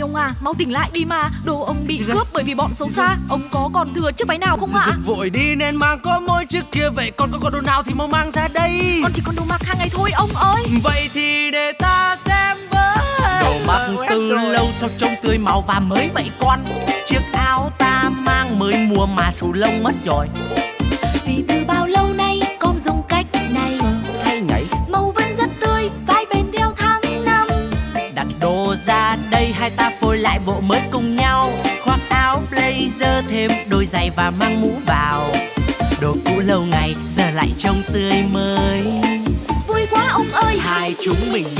ông à, mau tỉnh lại đi mà. Đồ ông bị cướp bởi vì bọn xấu xa. Ông có còn thừa chiếc váy nào không ạ? Vội đi nên mang có mỗi chiếc kia. Vậy con có đồ nào thì mau mang ra đây. Con chỉ còn đồ mặc hàng ngày thôi ông ơi. Vậy thì để ta xem với. Đồ mặc từ lâu sao trông tươi màu và mới vậy con. Chiếc áo ta mang mới mua mà xù lông mất rồi. Vì từ bao lâu nay con dùng cách này. Hay nhảy. Màu vẫn rất tươi, vai bền theo tháng năm. Đặt đồ ra đây hai ta phôi lại bộ mới cùng nhau. Khoác áo blazer thêm đôi giày và mang mũ vào. Đồ cũ lâu ngày giờ lại trông tươi mới. Vui quá ông ơi. Hai chúng mình